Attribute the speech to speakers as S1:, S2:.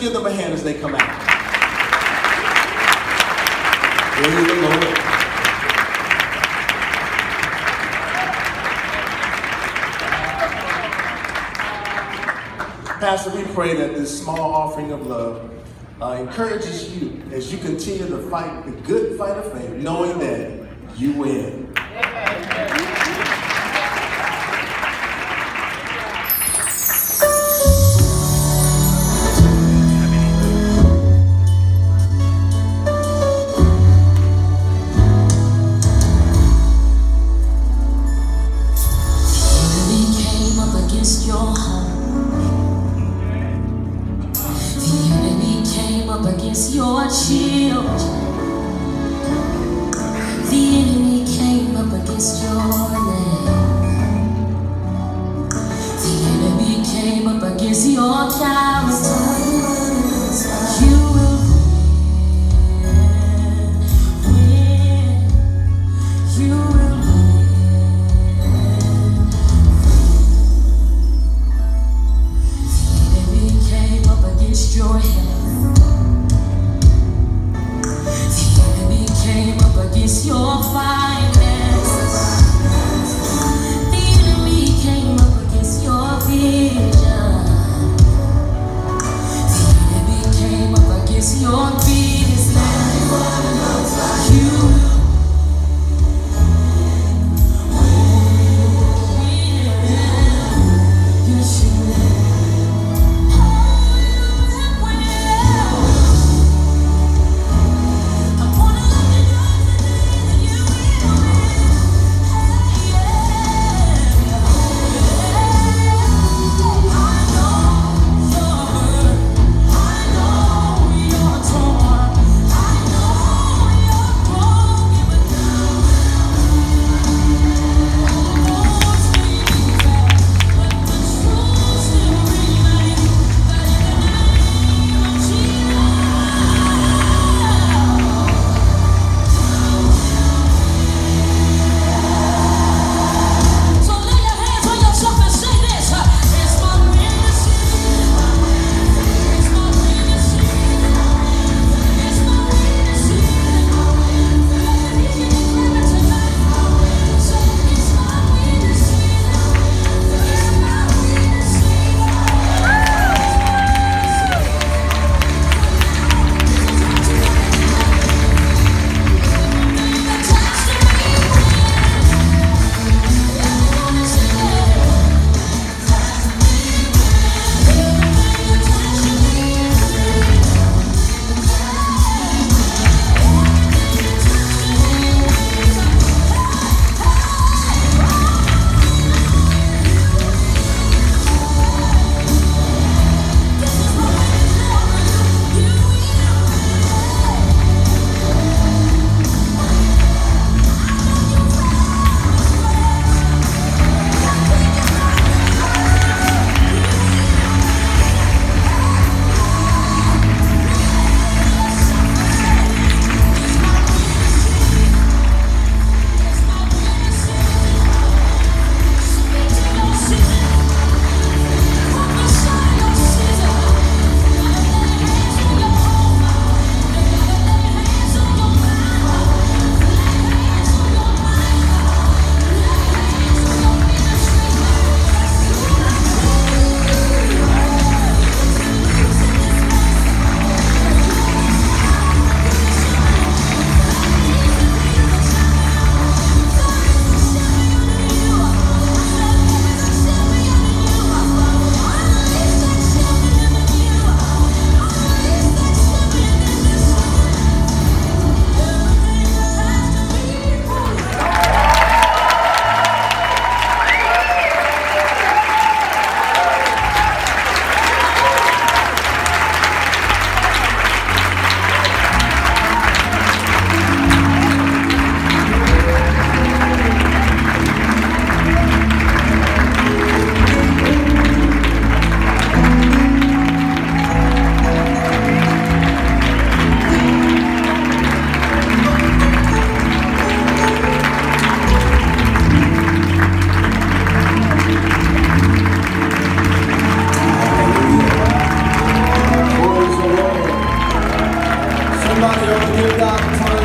S1: give them a hand as they come out. Praise the Lord. Pastor, we pray that this small offering of love encourages you as you continue to fight the good fight of faith, knowing that you win.
S2: Your children, the enemy came up against your name. The enemy came up against your character. You will win. You will win. The enemy came up against your health. Came up against your finances. The enemy came up against your vision. The enemy came up against your business. You
S3: Everybody, give God a praise.